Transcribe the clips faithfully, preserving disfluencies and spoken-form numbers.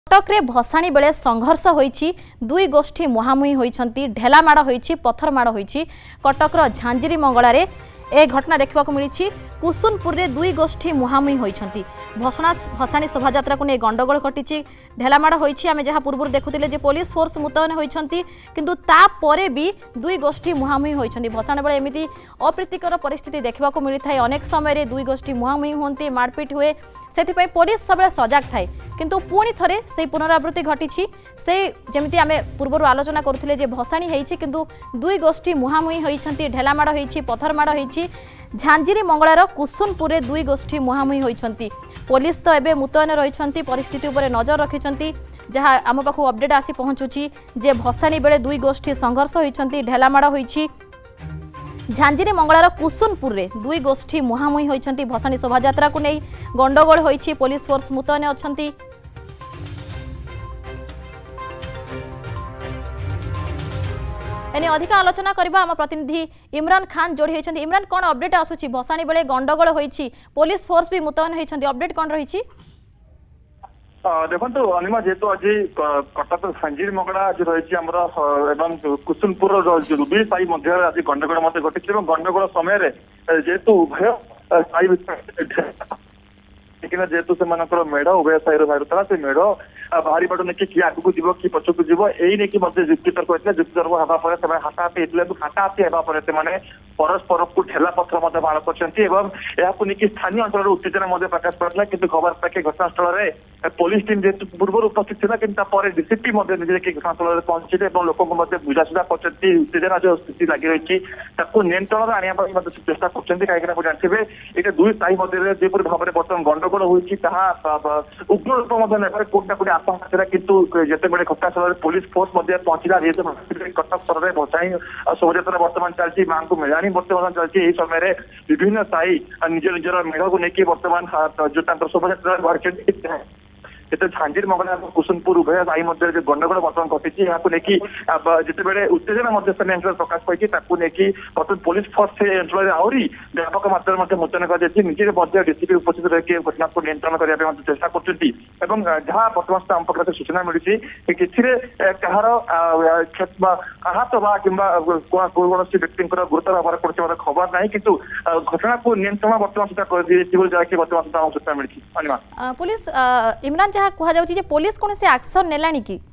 कटक रे भसाणी बेले संघर्ष होईछि दुई गोष्ठी मुहामुही होईछंती ढेला माड़ होईछि पत्थर माड़ होईछि कटकर झांझिरी मंगला रे ए घटना देखा मिली कुसुनपुर रे दुई गोष्ठी मुहामुही होईछंती भसणा भसाणी शोभायात्रा को नहीं गंडगोल घटी ढेलामाड़ होईछि आमे जहाँ पूर्व देखुतिले जे पुलिस फोर्स मुतयन होईछंती किंतु ता परे भी दुई गोष्ठी मुहामुही होईछंती भसाणी बेले एमिति अप्रीतिकर परिस्थिति देखा मिली थाए अनेक समय रे दुई गोष्ठी मुहामुही होंती मारपीट हुए से पुलिस सब सजग थाए किंतु पुणी थरे से पुनरावृत्ति घटी से जमिति आमे पूर्व आलोचना करुथिले जे भसाणी होईछि किंतु दुई गोष्ठी मुहामुही होईछंती ढेलामाड़ होईछि पत्थर माड़ होईछि झांझिरी मंगलार कुसुनपुर रे दुई गोष्ठी मुहामुही होईछंती पुलिस तो एबे मुतयन रहिछंती परिस्थिति उपरे नजर रखिछंती जहाँ आम पाखु अपडेट आसी पहुंचुछि जे भसाणी बेले दुई गोष्ठी संघर्ष होईछंती ढेलामाड़ होईछि झांझिरी मंगलार कुसुनपुर रे दुई गोष्ठी मुहामुही होईछंती भसाणी शोभायात्रा को नहीं गंडगोल होईछि पुलिस फोर्स मुतयन अछंती एने अधिक आलोचना करबा हम प्रतिनिधि इमरान खान जोड़ी होईछंती इमरान कोन अपडेट आसुछि भसाणी बेले गंडगोल होईछि पुलिस फोर्स भी मुतयन होईछंती अपडेट कोन रहिछि देखो अनिमा जेहेतु आज कटक झांझिरी मंगला आज रही एवं कुसुनपुर रुबी साई मध्य आज गंडगोल मत घटी गंडगोल समय जेहेतु उभय साई जेहेतु से मेढ़ उभय साई बाहर से मेढ़ बाहरी पटू नहीं किए आगू जीव कि पछकू जीव यही नहीं जुक्ति तर्क होता जुक्ति तर्क हाँपापर से हाथाहाती होता हाथाहाती हाँपर से परस्पर को ठेला पत्थर बाड़ कर स्थानीय अंचल उत्तेजना प्रकाश पड़ा कि खबर पाखे घटनास्थल में पुलिस टीम जेहतु पूर्व उपस्थित था कि डीसीपी निजे घटनास्थल में पहुंचे और लोक बुझासुझा कर उत्तेजना जो स्थिति लगी रही नियंत्रण आने चेष्टा कर जानते ये दुई साई मध्य जेपरी भाव में बर्तमान गंडगोल होगी उग्र रूप ने कोटा कोटी आशंका था किंतु जिते बड़े घटनास्थल में पुलिस फोर्स पहुंचला कटक सहर में भसाणी शोभायात्रा बर्तमान चलती माँ को मेलाणी बर्तमान चलती यही समय विभिन्न साई निज निजर मेढ़ को लेकिन बर्तमान जो शोभायात्रा बाहर जिते झांझिरी मंगला कुसुनपुर उभय साई मध्य जो गंडगोल बर्तमान घटी यहाँ जिते बड़े उत्तेजना अंचल प्रकाश पाई बर्तमान पुलिस फोर्स से अंचल आहरी व्यापक मात्रा में मुतयन कर निजे डीसीपी उपस्थित रही घटना को नियंत्रण करने चेष्टा कर जहाँ बर्तमान आम पाखे सूचना मिली कहार आहत कौन व्यक्ति गुरुतर भाव पड़े खबर ना कि घटना को नियंत्रण बर्तमान सुधा कर बर्तमान सुधा सूचना मिली पुलिस इमरान जहाँ कह पुलिस कौन से एक्शन नेलानी कि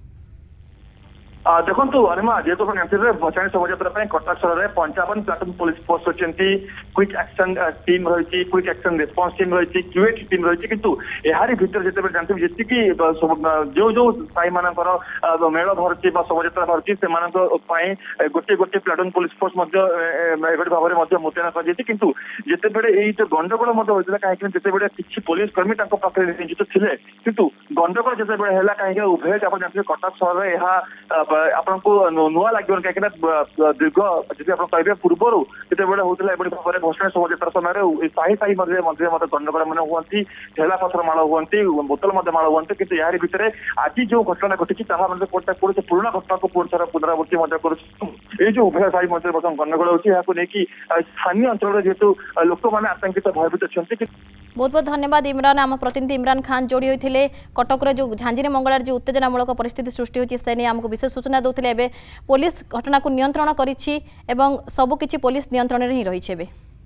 देखो अनिमा जेहेतु भसाणी शोभायात्रा कटक सहर में पंचावन प्लाटून पुलिस फोर्स अच्छी क्विक एक्शन टीम रही क्विक एक्शन रेस्पन्स टीम रही क्यूएट टीम रही किंतु यार भर जिते जानते जी जो जो साई मान मेल भरती शोभायात्रा भरती से गोटे गोटे प्लाटून पुलिस फोर्स भाव में मुतयन कर किंतु जिते बड़े ये जो गंडगोल होता कहीं जिते बड़े किसी पुलिस कर्मी पाखे नियोजित थे किंतु गंडगोल जिते बड़े है कहीं उभय आप जानते कटक सहर में यह आपन को नुआ लगे कहीं दीर्घ जी आप कहे पूर्वर जिते बड़े होता भाव में भसाणी शोभायात्रा समय साही साही मध्य मध्य मत गंडगोल मैंने हुई ठेला पथर माड़ हुई बोतल माड़ हुई कि यार भितर आज जो घटना घटी पुराणा घटना को पुणी थर पुनरावृत्ति कर जो उभय साही मध्य बर्तमान गंडगोल होती स्थानीय अंचल जेहेतु लोक मैंने आतंकित भयभीत अच्छा बहुत बहुत धन्यवाद इमरान आम प्रतिनिधि इमरान खान जोड़ी होते कटक जो झांझिरी मंगलार जो उत्तेजनामूलक परिस्थिति सृष्टि होती से आमको विशेष सूचना देते पुलिस घटना को नियंत्रण करी सबकि पुलिस नियंत्रण में ही रही।